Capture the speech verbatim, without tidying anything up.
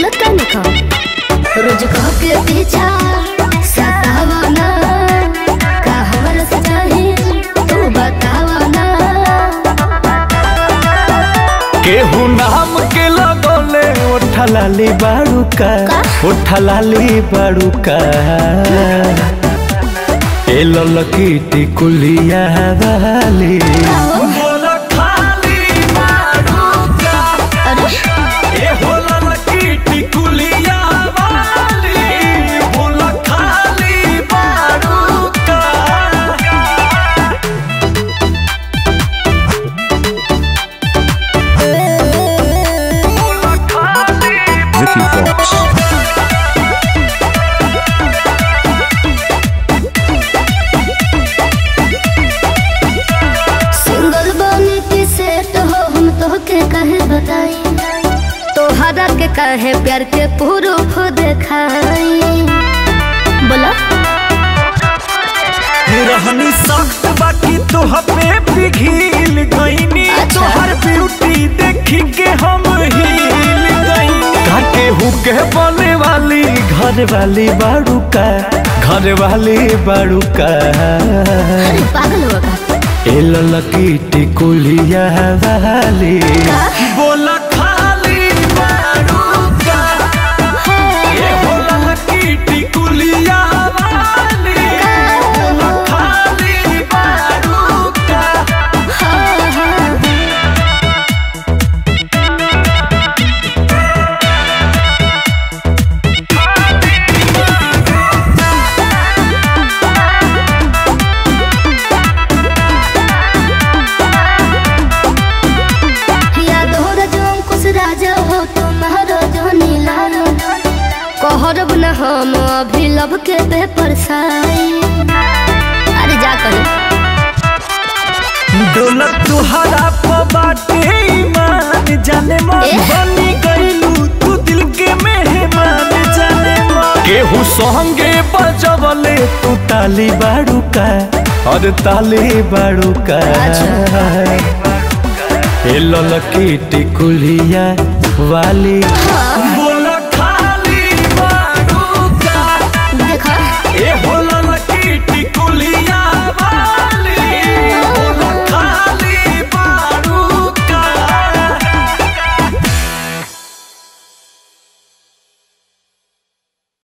बुझत का नहीं खा रोज कह के पीछा सतावा ना का हमरा से चाहे तू बतावा ना केहू नाम के लगोले उठा लाली बाड़ू का उठा लाली बाड़ू का ए ललकी टिकुलिया वाली बोला खाली बाड़ू का ए हो ललकी टिकुलिया वाली बोला खाली बाड़ू का Vicky Fox. सिंगल बने की सेट हो हम तो के कहे बताई तोहरा के कहे प्यार के प्रूफ दिखाई बोला रहनी सख्त बाकी तोह पे पिघिल गईनी तोहर ब्यूटी देखी के हम हिल गईनी काके हुके बोले वाली घर वाली बाड़ू का घर वाली बाड़ू का अरे पागल हो का ए ललकी टिकुलिया वाली बोला खाली बाड़ू का ए हो ललकी टिकुलिया वाली बोला खाली बाड़ू का हाँ हाँ याद हो रजो कुछ राजा हो तुम्हारा जो नीला कहरब न हम अभी लब के पेपर साई अरे जा कहीं दौलत तुहरा बाटे ईमान जाने मन बनी गईलू तू दिल के मेहमान जाने मन केहू संगे बजवले तू ताली बाड़ू का और ताली बाड़ू का ए ललकी टिकुलिया वाली